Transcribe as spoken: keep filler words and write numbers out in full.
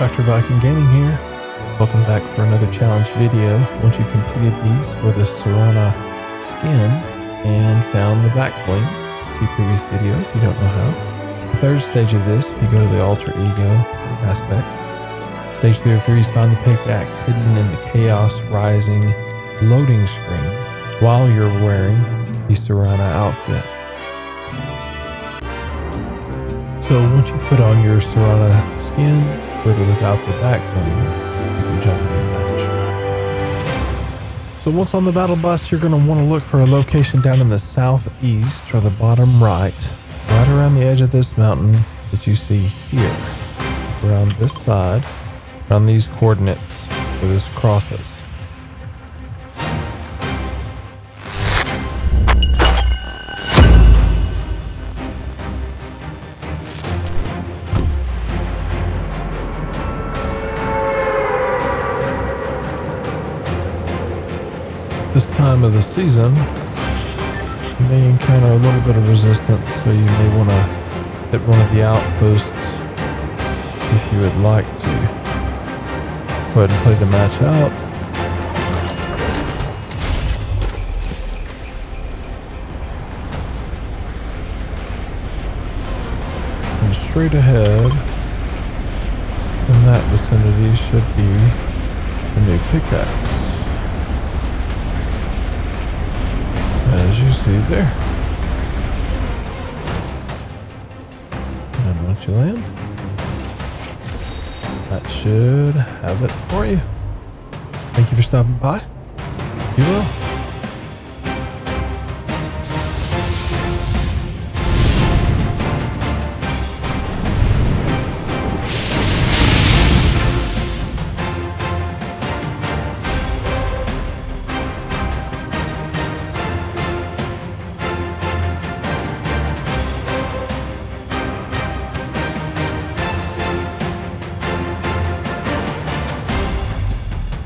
Doctor Viking Gaming here. Welcome back for another challenge video. Once you completed these for the Serana skin and found the back bling, see previous video if you don't know how. The third stage of this, if you go to the alter ego aspect, stage three of three is find the pickaxe hidden in the Chaos Rising loading screen while you're wearing the Serana outfit. So once you put on your Serana skin, with or without the back bling, you can jump in the match. So once on the battle bus, you're going to want to look for a location down in the southeast or the bottom right, right around the edge of this mountain that you see here, around this side, around these coordinates where this crosses. This time of the season, you may encounter a little bit of resistance, so you may want to hit one of the outposts if you would like to. Go ahead and play the match out. And straight ahead, in that vicinity, should be a new pickaxe. As you see there. And once you land, that should have it for you. Thank you for stopping by. You will.